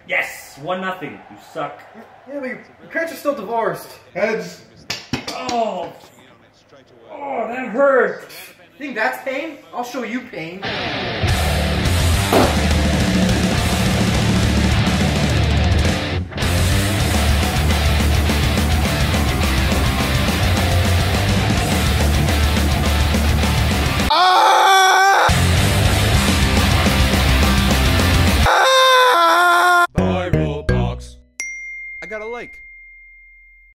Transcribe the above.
Yes! 1-0. You suck. Yeah, but your parents are still divorced. Heads. Oh! Oh, that hurt! Think that's pain? I'll show you pain.